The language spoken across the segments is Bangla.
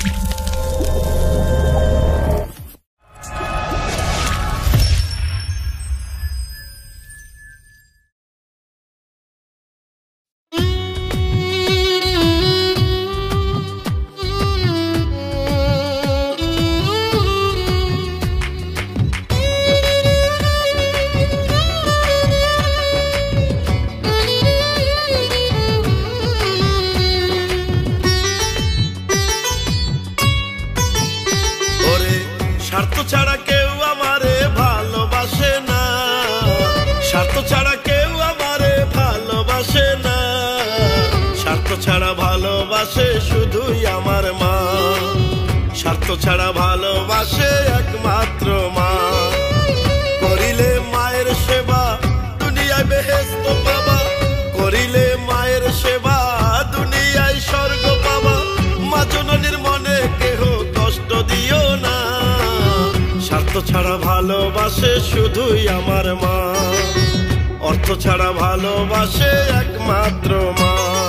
স্বার্থ ছাড়া কেউ আমারে ভালোবাসে না, স্বার্থ ছাড়া কেউ আমারে ভালোবাসে না, স্বার্থ ছাড়া ভালোবাসে শুধুই আমার মা, স্বার্থ ছাড়া ভালোবাসে একমাত্র মা। করিলে মায়ের সেবা দুনিয়ায় বেহেশত পাবা, করিলে মায়ের সেবা দুনিয়ায় স্বর্গ পাবা। মা জননীর মনে কেহ কষ্ট দিও না, স্বার্থ ছাড়া ভালোবাসে শুধুই আমার মা, অর্থ ছাড়া ভালোবাসে একমাত্র মা।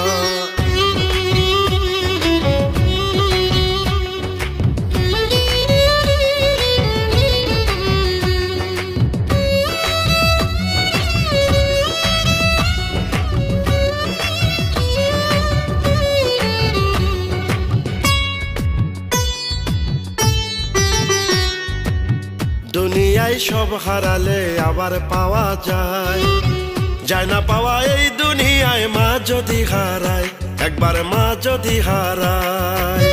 দুনিয়ায় সব হারালে আবার পাওয়া যায়, যায় না পাওয়া এই দুনিয়ায় মা যদি হারায়, একবার মা যদি হারায়।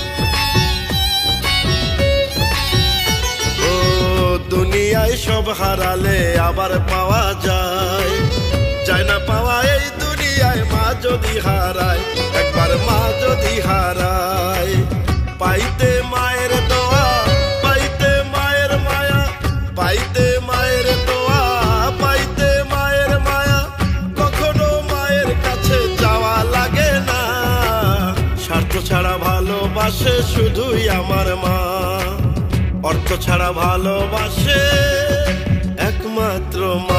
ও দুনিয়ায় সব হারালে আবার পাওয়া যায়, যায় না পাওয়া এই দুনিয়ায় মা যদি হারায়, একবার মা যদি হারায়। পাইতে মায়ের দোয়া, পাইতে মায়ের মায়া, পাইতে মায়ের দোয়া, পাইতে মায়ের মায়া, কখনো মায়ের কাছে যাওয়া লাগে না। স্বার্থ ছাড়া ভালোবাসে শুধুই আমার মা, অর্থ ছাড়া ভালোবাসে একমাত্র মা।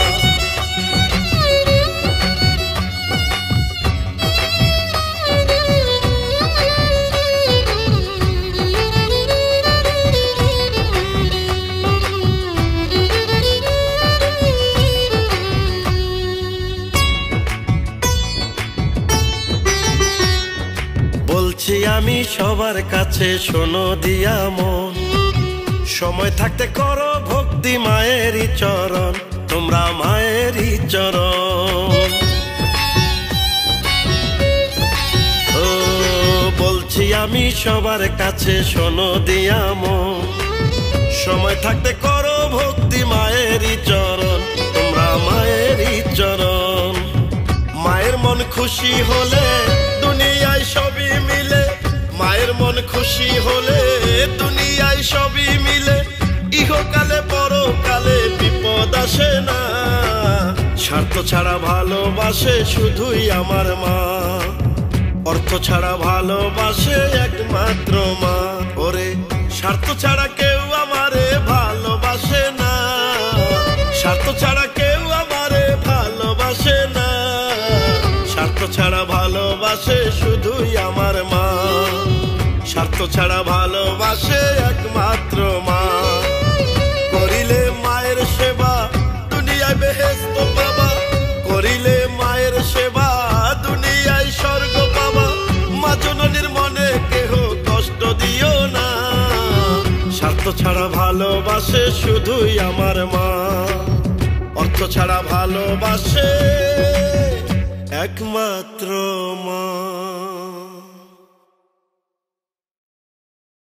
বলছি আমি সবার কাছে শোনো দিয়া মন, সময় থাকতে করো ভক্তি মায়েরই চরণ, তোমরা মায়েরই চরণ। ও বলছি আমি সবার কাছে শোনো দিয়া মন, সময় থাকতে করো ভক্তি মায়েরই চরণ, তোমরা মায়েরই চরণ। মায়ের মন খুশি হলে দুনিয়ায় সবই মিলে, মায়ের মন খুশি হলে দুনিয়ায় সবই মিলে, ইহকালে পরকালে বিপদ আসে না। স্বার্থ ছাড়া ভালোবাসে শুধুই আমার মা, অর্থ ছাড়া ভালোবাসে একমাত্র মা। ওরে স্বার্থ ছাড়া কেউ আমারে ভালোবাসে না, স্বার্থ ছাড়া কেউ আমারে ভালোবাসে না, স্বার্থ ছাড়া ভালোবাসে শুধুই আমার মা, স্বার্থ ছাড়া ভালোবাসে একমাত্র মা। করিলে মায়ের সেবা দুনিয়ায় বেহেশত পাবা, করিলে মায়ের সেবা দুনিয়ায় স্বর্গ পাবা। মা জননীর মনে কেহ কষ্ট দিও না, স্বার্থ ছাড়া ভালোবাসে শুধুই আমার মা, অর্থ ছাড়া ভালোবাসে একমাত্র মা।